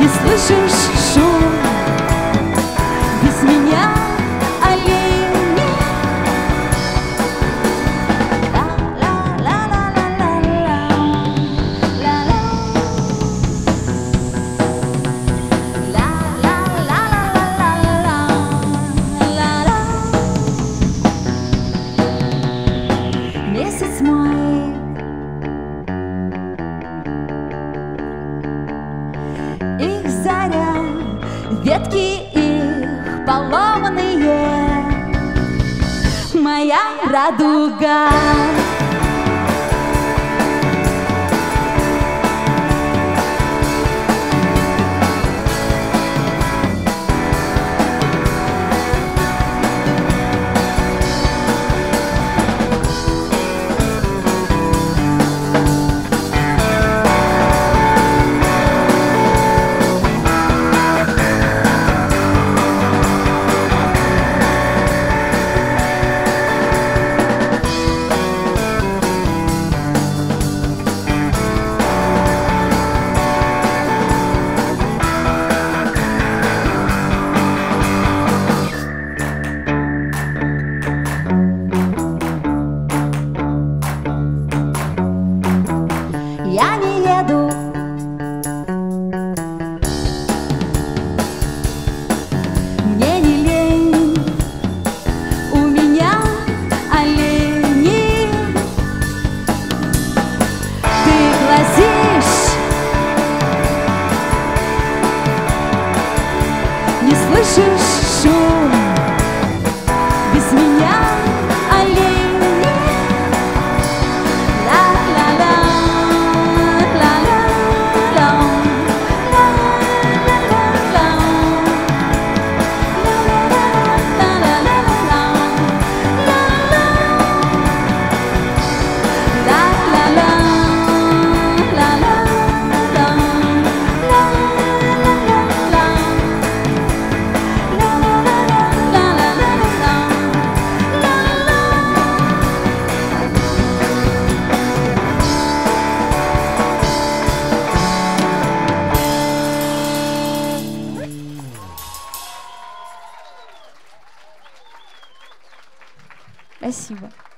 Не слышишь шум без меня, олени? Месяц май, их заря, ветки их поломанные, моя радуга. Я не еду, мне не лень, у меня олени. Ты глазишь, не слышишь шум без меня, олени. Спасибо.